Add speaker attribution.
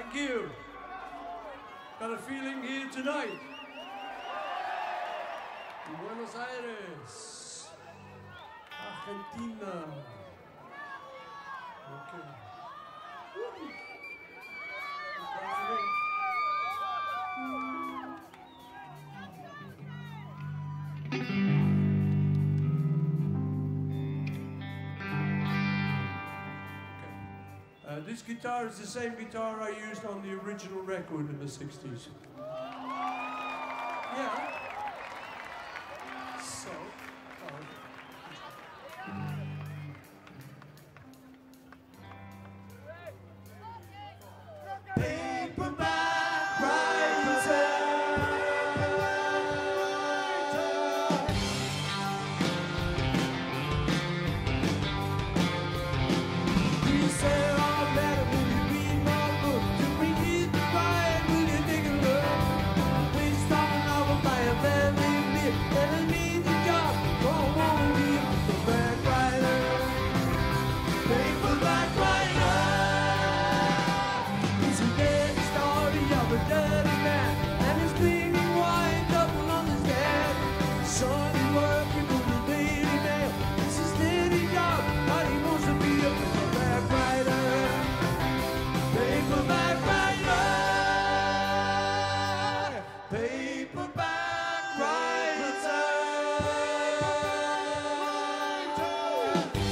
Speaker 1: Thank you. Got a feeling here tonight. In Buenos Aires, Argentina. Okay. This guitar is the same guitar I used on the original record in the 60s. Yeah. So, paperback writer. You say all better when you read my book. To bring you to quiet, will you take a look? When you start a novel by a family beer, telling me the job, don't want to be a paperback writer. Paperback writer. It's a dead story of a dirty man and his gleaming white double on his dad. Son is working for the Daily Mail. It's a steady job, but he wants to be a paperback writer. Paperback writer. Paperback writer.